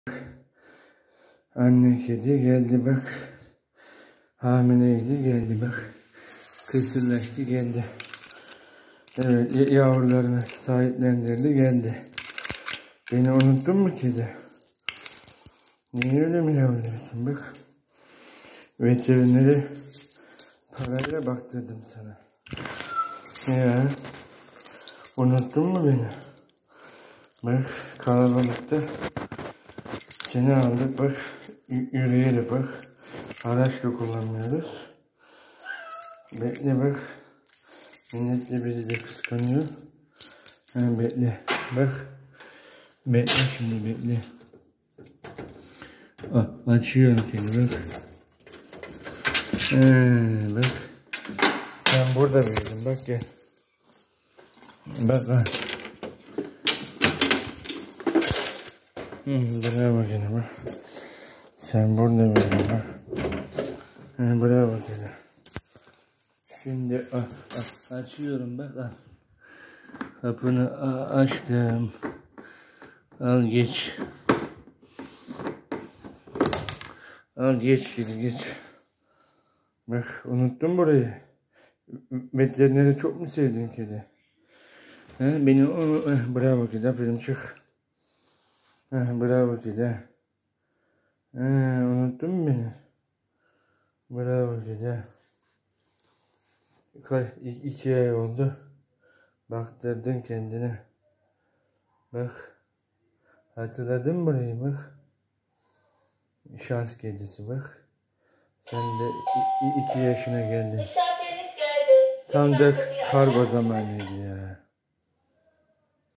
Anne kedi geldi bak. Hamileydi geldi bak. Kısırlaştı geldi. Evet, yavrularını sahiplendirdi geldi. Beni unuttun mu kedi? Niye öyle mi yavruyorsun bak. Veterinere parayla baktırdım sana. Ya, unuttun mu beni? Bak kalabalıkta seni aldık bak, yürüyerek bak, araçla kullanmıyoruz. Bekle bak, millet de bizi de kıskanıyor. Bekle bak, bekle şimdi bekle. Açıyorum seni bak. Bak, sen burada büyüdün bak gel. Bak ha. Bravo gene bak. Sen burada büyüdün bak. Bravo gene. Şimdi açıyorum bak. Kapını açtım. Al geç. Al geç geç. Bak unuttun burayı. Veterineri çok mu sevdin kedi? Beni bravo kedi, aferin çık. Bravo kedi. Unuttun mu beni? Bravo kedi. 2 ay oldu. Baktırdın kendine. Bak. Hatırladın mı burayı bak. Şans kedisi bak. Sen de 2 yaşına geldin. Tam da kargo zamanıydı ya.